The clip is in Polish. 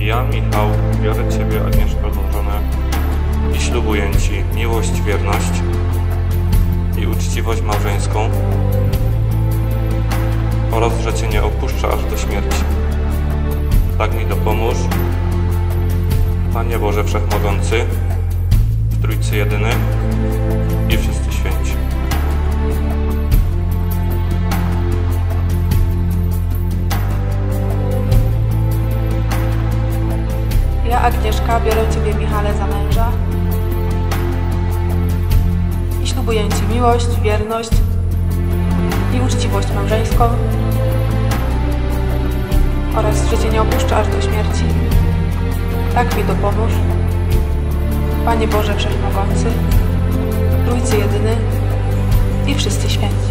Ja, Michał, biorę Ciebie, Agnieszko, za żonę i ślubuję Ci miłość, wierność i uczciwość małżeńską oraz, że Cię nie opuszczę aż do śmierci. Tak mi dopomóż, Panie Boże Wszechmogący, w Trójcy Jedyny i wszyscy święci. Ja, Agnieszka, biorę Ciebie, Michale, za męża i ślubuję Ci miłość, wierność i uczciwość małżeńską oraz, że Cię nie opuszczę aż do śmierci. Tak mi dopomóż, Panie Boże Wszechmogący, Trójcy Jedyny i wszyscy święci.